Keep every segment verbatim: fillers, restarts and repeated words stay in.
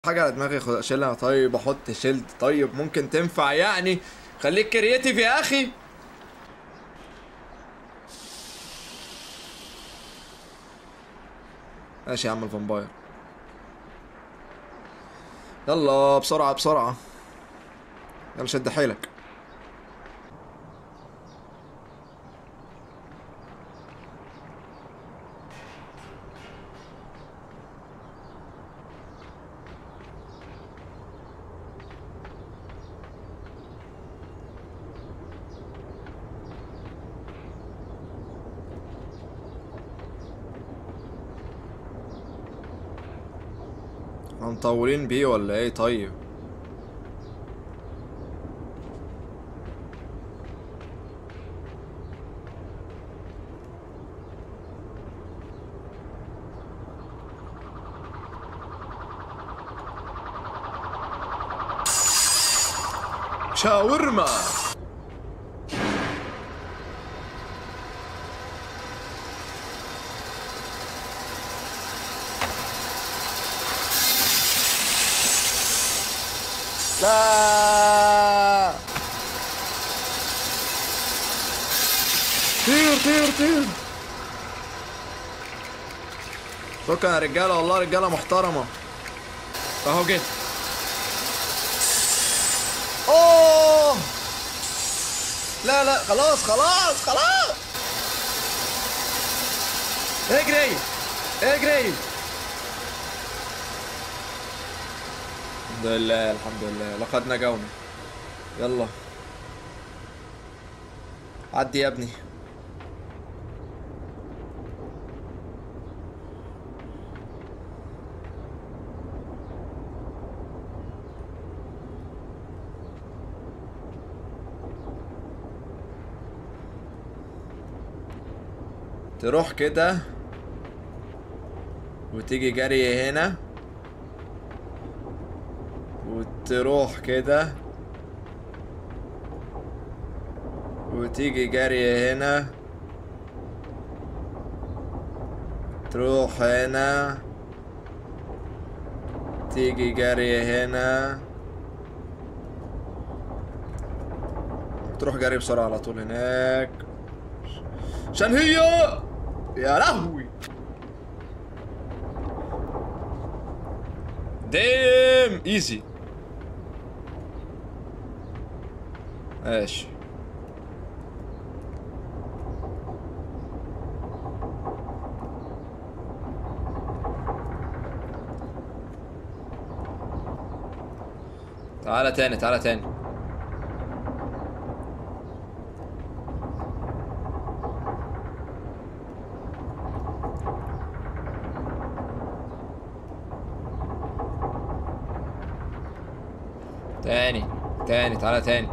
حاجة على دماغي خد- اشيلها. طيب احط شيلد. طيب ممكن تنفع يعني. خليك كرياتيف يا اخي. ماشي يا عم الفامباير. يلا بسرعة بسرعة. يلا شد حيلك. احنا مطولين بيه ولا ايه؟ طيب شاورما. لا طير طير طير. شكرا يا رجالة، والله رجالة محترمة. اهو جيت. اوه لا لا خلاص خلاص خلاص. اجري اجري. الحمد لله الحمد لله لقد نجونا. يلا عدي يا ابني. تروح كده وتيجي جري هنا وتروح كده وتيجي جري هنا تروح هنا تيجي جري هنا تروح جري بسرعة على طول هناك عشان هي يا لهوي. ديم ايزي. ماشي تعالى تاني تعالى تاني. تاني تاني تعالى تاني.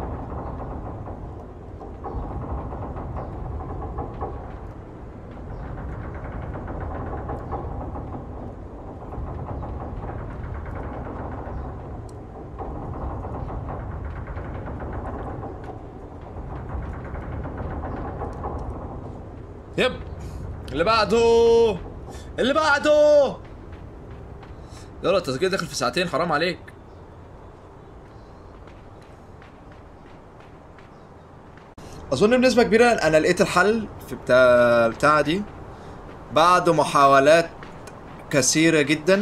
يب اللي بعده اللي بعده. يلا التسجيل داخل في ساعتين، حرام عليك. اظن بنسبه كبيره انا لقيت الحل في بتاع البتاعه دي بعد محاولات كثيره جدا.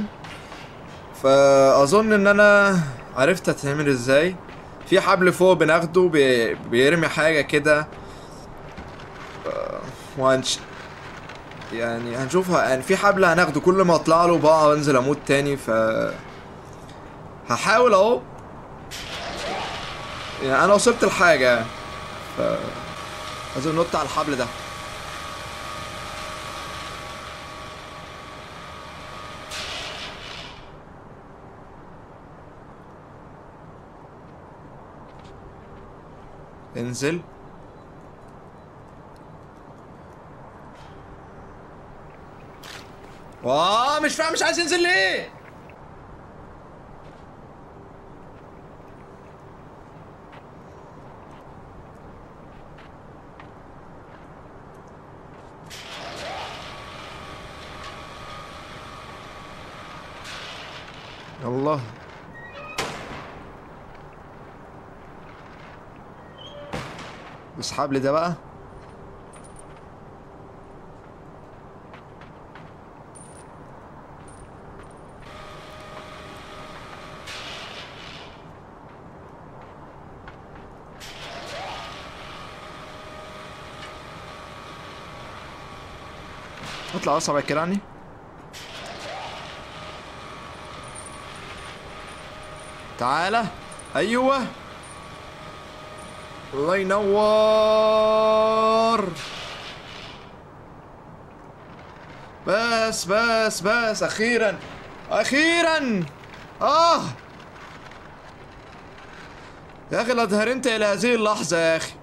فاظن ان انا عرفت اتعمل ازاي. في حبل فوق بناخده بي... بيرمي حاجه كده. آه، وهنش يعني هنشوفها. يعني في حبل هناخده كل ما اطلع له بقى وانزل اموت تاني. ف هحاول اهو. يعني انا وصلت لحاجه. ف لازم ننط على الحبل ده. انزل. واه مش فاهم، مش عايز ينزل ليه؟ الله اسحب لي ده بقى. اطلع اصعب كده عني. تعالى. ايوه الله ينور. بس بس بس اخيرا اخيرا. اه يا اخي لقد هرمت الى هذه اللحظة يا اخي.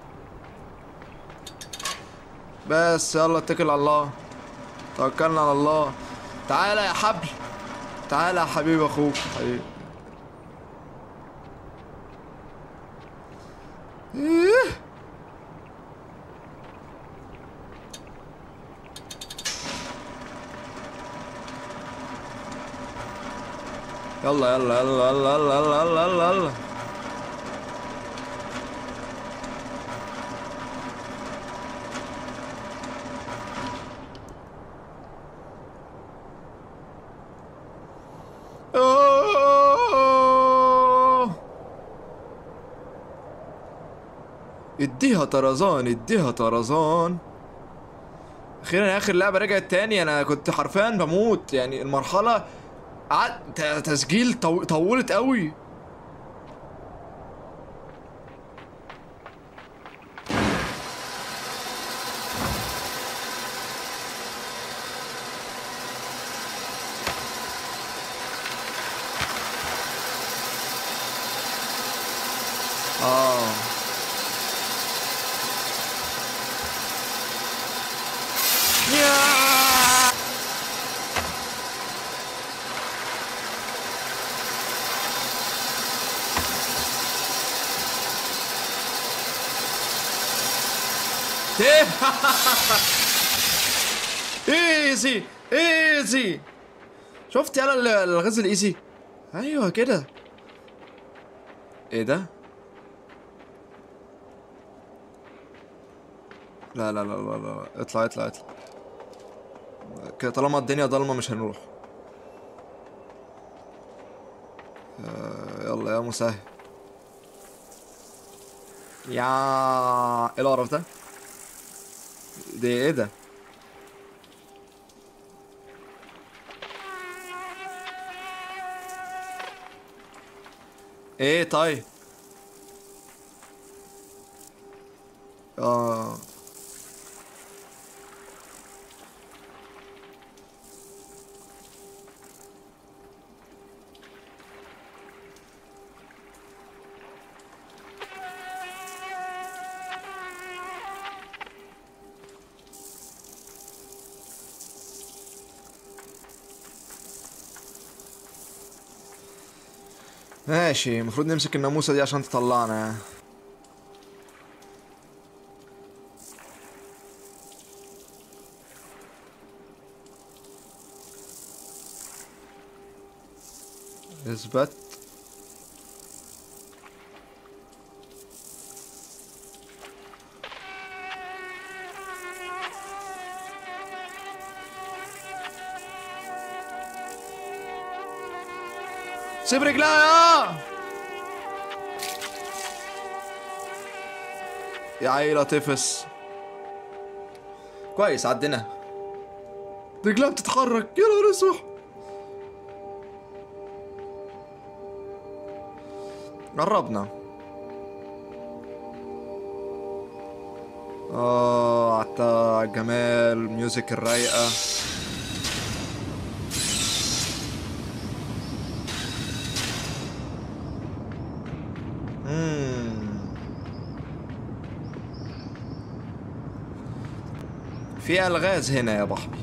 بس يلا اتكل على الله، توكلنا على الله. تعالى يا حبل، تعالى يا حبيب اخوك حبيبي. إيه؟ يلا يلا يلا يلا يلا يلا يلا يلا. أوه. اديها طرزان اديها طرزان. اخيرا اخر لعبه رجعت تاني. انا كنت حرفيا بموت يعني. المرحله قعد تسجيل طو... طولت قوي. اه ايزي ايزي. شفت يلا الغاز الايزي. ايوه كده. ايه ده؟ لا لا لا لا لا اطلع اطلع اطلع كده. طالما الدنيا ضلمه مش هنروح. يلا يا مسهل. يا ايه القرف ده؟ ده ايه ده؟ ايه طيب. اه ماشي. المفروض نمسك الناموسة دي عشان تطلعنا يعني. اثبت. سيب رجلها يا يا عيلة طفس. كويس عدينا. رجلها بتتحرك يا نهار اسود. قربنا. اه عالتا الجمال، الميوزك الرايقة. في الغاز هنا يا بحبي.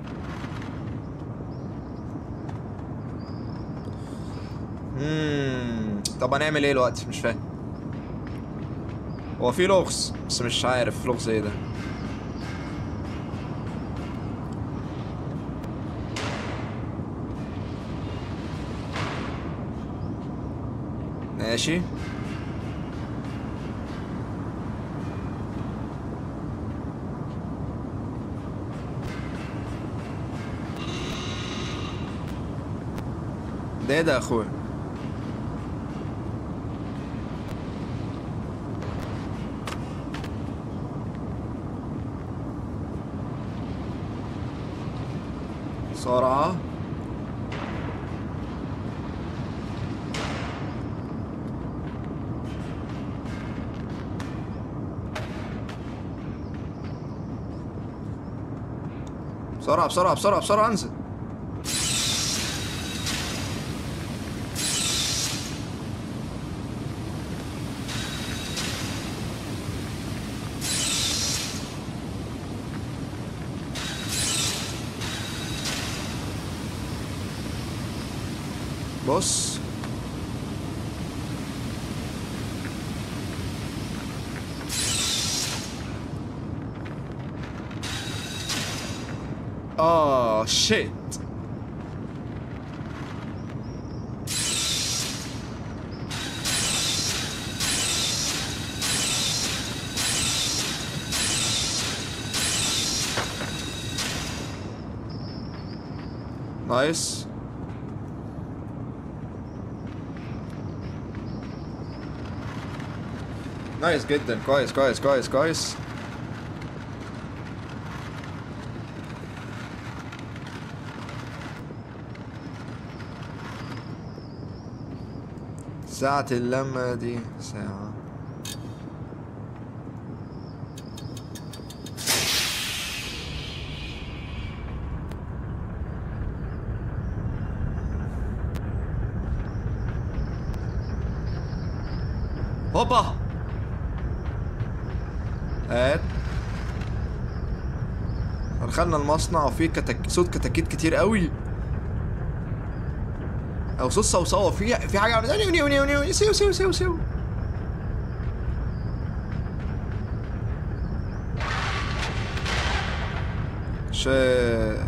امم طب هنعمل ايه دلوقتي؟ مش فاهم. هو في لغز بس مش عارف لغز ايه ده. ماشي. ده ايه ده يا اخويا؟ بسرعة. بسرعة بسرعة بسرعة بسرعة انزل. بص اه شيت. نايس. نايس جدا. كويس كويس كويس كويس. ساعة اللمة دي ساعة. هوبا هات. دخلنا المصنع وفيه كتك... صوت كتاكيت كتير قوي، او صوت صوصوه. في في حاجه عملت سيو سيو سيو سيو. شيت.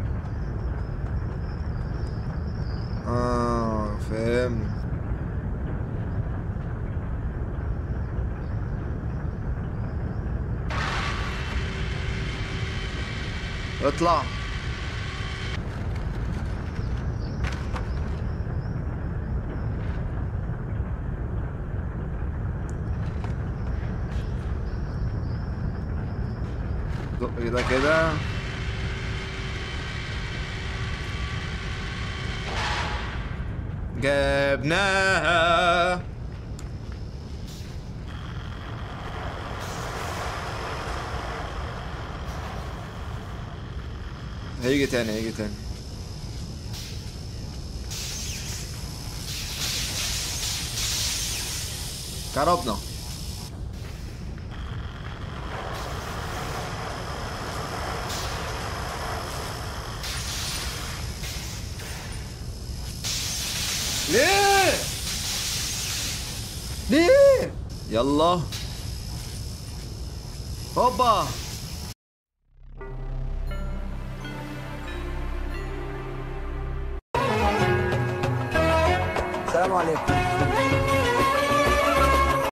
اه فهمت. اطلع. زق ده كده. جبناها. هيجي تاني هيجي تاني. قربنا. ليه؟ ليه؟ يلا. هوبا. السلام عليكم.